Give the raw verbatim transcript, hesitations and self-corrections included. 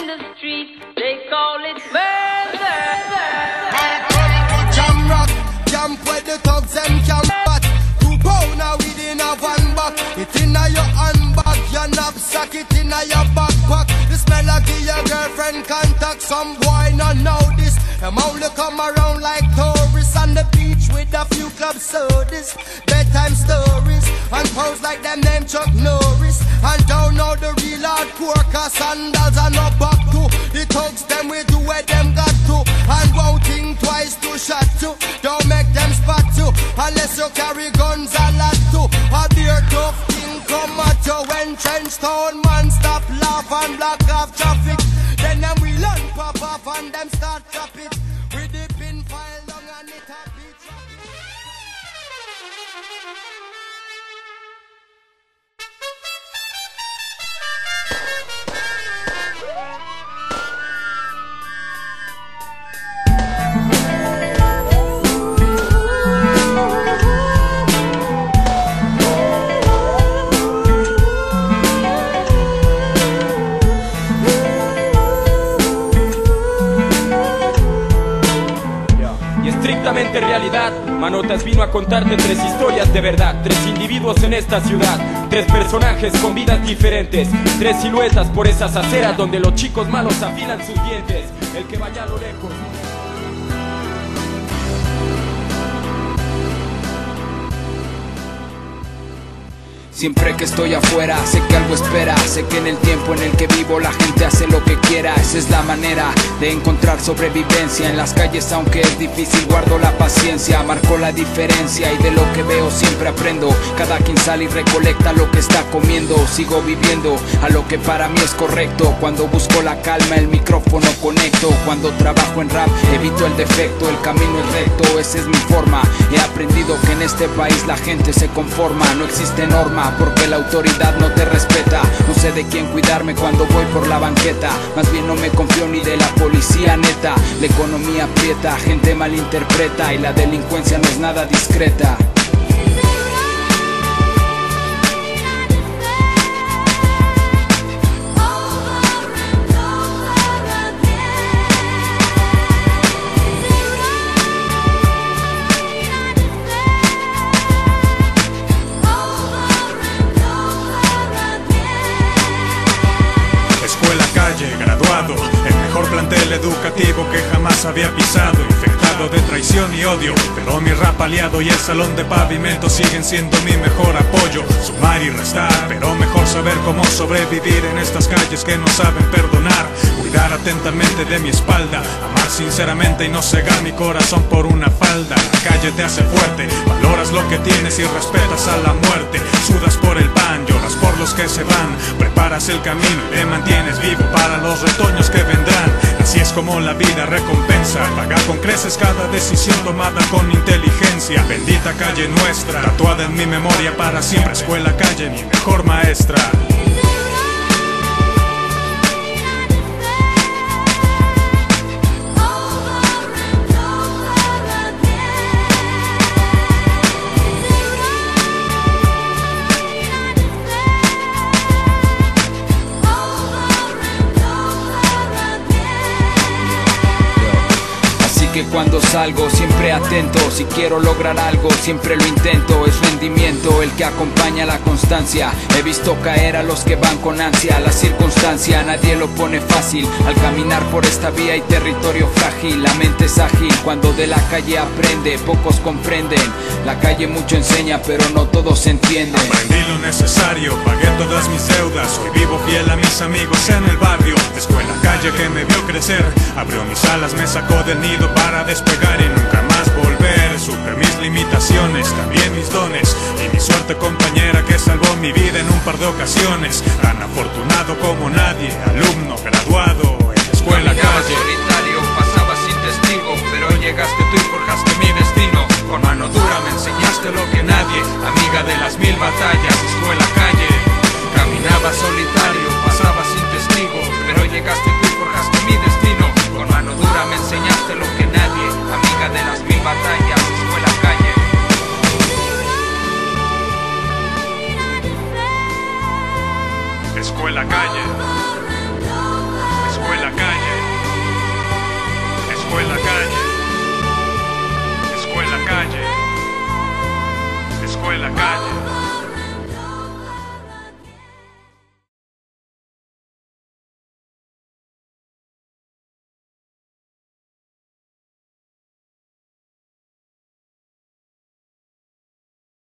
the street, they call it murder. Jam rock, camp where the thugs and camp bat. Two pounder within a van back. It inna your handbag, your knapsack, it inna your backpack. The smell of your girlfriend contact. Some boy not know this. Them only come around like tourists on the beach with a few club sodas, bedtime stories, and pose like them name Chuck Norris. And don't know the real hardcore, cause sandals are not back to. The thugs them we do where them got to. And won't think twice to shot to. Don't make them spot to, unless you carry guns a lot to. A beer tough thing come at you when trench town man stop laugh and block off traffic. Then them we learn pop off and them start chop it. With the pin file long and it a beat traffic. Estrictamente realidad, Manotas vino a contarte tres historias de verdad. Tres individuos en esta ciudad, tres personajes con vidas diferentes, tres siluetas por esas aceras donde los chicos malos afilan sus dientes. El que vaya a lo lejos. Siempre que estoy afuera, sé que algo espera. Sé que en el tiempo en el que vivo la gente hace lo que quiera. Esa es la manera de encontrar sobrevivencia en las calles, aunque es difícil guardo la paciencia. Marco la diferencia y de lo que veo siempre aprendo. Cada quien sale y recolecta lo que está comiendo. Sigo viviendo a lo que para mí es correcto. Cuando busco la calma el micrófono conecto. Cuando trabajo en rap evito el defecto. El camino es recto, esa es mi forma. He aprendido que en este país la gente se conforma. No existe norma porque la autoridad no te respeta. No sé de quién cuidarme cuando voy por la banqueta. Más bien no me confío ni de la policía neta. La economía aprieta, gente malinterpreta y la delincuencia no es nada discreta. Graduado, el mejor plantel educativo que jamás había pisado, infectado de traición y odio, pero mi rap aliado y el salón de pavimento siguen siendo mi mejor apoyo. Sumar y restar, pero mejor saber cómo sobrevivir en estas calles que no saben perdonar. Cuidar atentamente de mi espalda, amar sinceramente y no cegar mi corazón por una falda. La calle te hace fuerte, valoras lo que tienes y respetas a la muerte. Sudas por el pan, lloras por los que se van, preparas el camino y te mantienes vivo para los retoños que vendrán. Así es como la vida recompensa, paga con creces cada decisión tomada con inteligencia. Bendita calle nuestra, tatuada en mi memoria para siempre. Escuela Calle, mi mejor maestra. Que cuando salgo siempre atento, si quiero lograr algo siempre lo intento. Es rendimiento el que acompaña la constancia. He visto caer a los que van con ansia. La circunstancia nadie lo pone fácil. Al caminar por esta vía hay territorio frágil. La mente es ágil cuando de la calle aprende. Pocos comprenden, la calle mucho enseña pero no todos entienden. Aprendí lo necesario, pagué todas mis deudas. Hoy vivo fiel a mis amigos en el barrio. Escuela Calle que me vio crecer, abrió mis alas, me sacó del nido para Para despegar y nunca más volver. Supe mis limitaciones, también mis dones y mi suerte compañera que salvó mi vida en un par de ocasiones. Tan afortunado como nadie, alumno graduado en la Escuela Calle. Solitario, pasaba sin testigo, pero llegaste tú y forjaste mi destino. Con mano dura me enseñaste lo que nadie, amiga de las mil batallas. Escuela Calle, caminaba solitario, pasaba sin testigo, pero llegaste tú y forjaste mi destino. Con mano dura me enseñaste lo que nadie, amiga de las mil batallas. Escuela Calle. Escuela Calle. Escuela Escuela calle, escuela calle.